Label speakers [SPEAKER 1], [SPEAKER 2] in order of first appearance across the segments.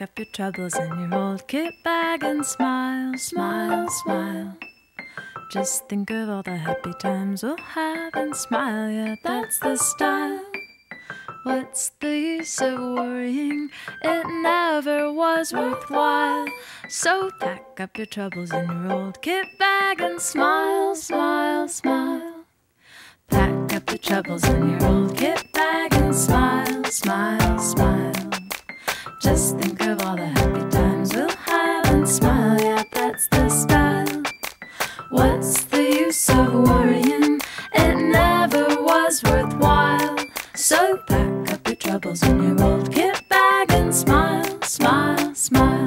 [SPEAKER 1] up your troubles in your old kit bag and smile, smile, smile. Just think of all the happy times we'll have and smile, yeah, that's the style. What's the use of worrying? It never was worthwhile. So pack up your troubles in your old kit bag and smile, smile, smile. Pack up your troubles in your old kit bag and smile, smile, smile. Just think of all the happy times we'll have and smile, yeah, that's the style. What's the use of worrying? It never was worthwhile. So pack up your troubles in your old kit bag and smile, smile, smile.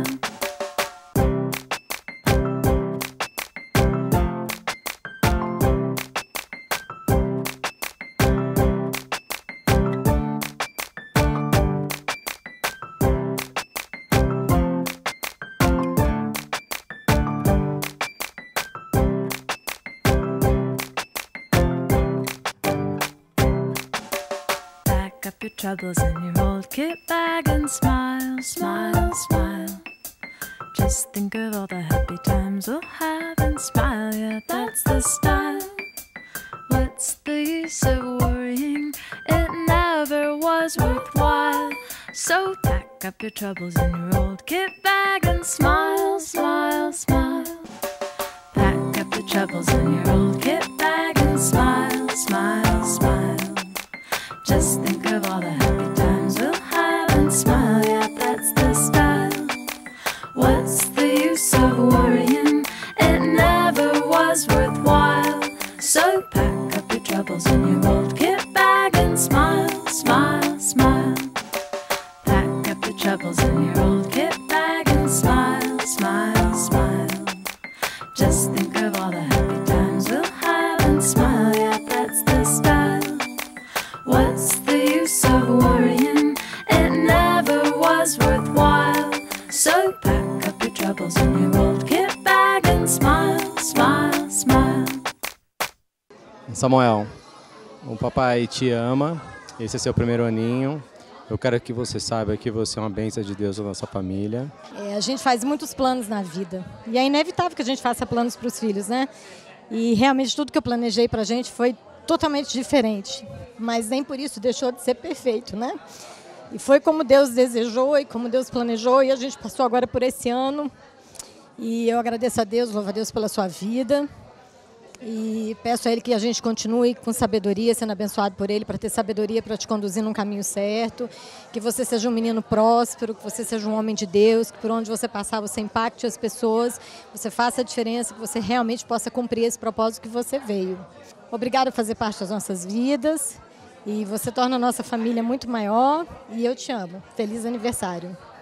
[SPEAKER 1] Pack up your troubles in your old kit bag and smile, smile, smile. Just think of all the happy times we'll have and smile, yeah, that's the style. What's the use of worrying? It never was worthwhile. So pack up your troubles in your old kit bag and smile, smile, smile. Pack up your troubles in your old kit bag and smile, smile, smile. Just think of all the happy times we'll have and smile, yeah, that's the style. What's the use of worrying? It never was worthwhile. So pack up your troubles in your old kit bag and smile, smile, smile. Pack up your troubles in your old kit bag and smile, smile, smile. Just think of all the happy times we'll have and smile, yeah, that's the style. What's the use of worrying? It never was worthwhile. So pack up your troubles in your old kit bag and smile, smile, smile.
[SPEAKER 2] Samuel, o papai te ama, esse é seu primeiro aninho. Eu quero que você saiba que você é uma bênção de Deus na nossa família.
[SPEAKER 3] A gente faz muitos planos na vida e é inevitável que a gente faça planos para os filhos, né? E realmente tudo que eu planejei para a gente foi totalmente diferente, mas nem por isso deixou de ser perfeito, né? E foi como Deus desejou e como Deus planejou, e a gente passou agora por esse ano. E eu agradeço a Deus, louvo a Deus pela sua vida. E peço a Ele que a gente continue com sabedoria, sendo abençoado por Ele, para ter sabedoria para te conduzir num caminho certo. Que você seja um menino próspero, que você seja um homem de Deus, que por onde você passar você impacte as pessoas, você faça a diferença, que você realmente possa cumprir esse propósito que você veio. Obrigada por fazer parte das nossas vidas e você torna a nossa família muito maior e eu te amo. Feliz aniversário.